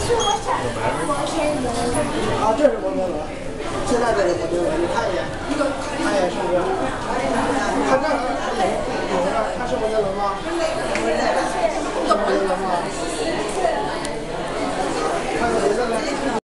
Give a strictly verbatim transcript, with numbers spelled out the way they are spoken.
是我想的摩天轮。啊，这是摩天轮。现在这个摩天轮，你看一眼，看一眼是不是？